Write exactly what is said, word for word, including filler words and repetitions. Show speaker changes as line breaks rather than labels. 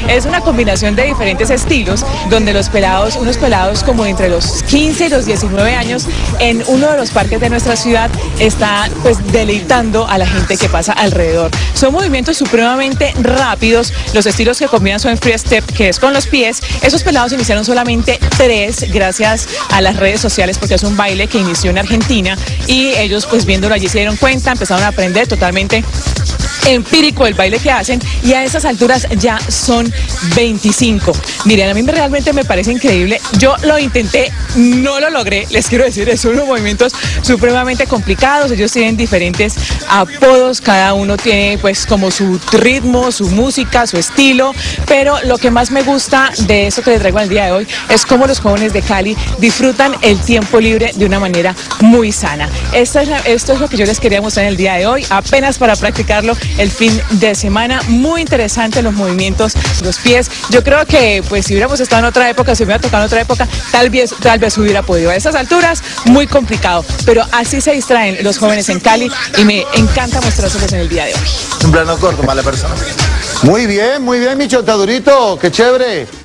Es una combinación de diferentes estilos, donde los pelados, unos pelados como entre los quince y los diecinueve años, en uno de los parques de nuestra ciudad, está pues deleitando a la gente que pasa alrededor. Son movimientos supremamente rápidos, los estilos que combinan son free step, que es con los pies. Esos pelados iniciaron solamente tres, gracias a las redes sociales, porque es un baile que inició en Argentina, y ellos pues viéndolo allí se dieron cuenta, empezaron a aprender totalmente empírico el baile que hacen, y a esas alturas ya son veinticinco. Miren, a mí realmente me parece increíble. Yo lo intenté, no lo logré, les quiero decir, son unos movimientos supremamente complicados. Ellos tienen diferentes apodos, cada uno tiene pues como su ritmo, su música, su estilo, pero lo que más me gusta de eso que les traigo el día de hoy es cómo los jóvenes de Cali disfrutan el tiempo libre de una manera muy sana. Esto es, esto es lo que yo les quería mostrar en el día de hoy, apenas para practicarlo el fin de semana. Muy interesante los movimientos, los pies. Yo creo que pues si hubiéramos estado en otra época, si hubiera tocado en otra época, tal vez, tal vez hubiera podido. A esas alturas, muy complicado, pero así se distraen los jóvenes en Cali y me encanta mostrárselos en el día de hoy.
Un plano corto, mala persona.
Muy bien, muy bien, mi chontadurito, qué chévere.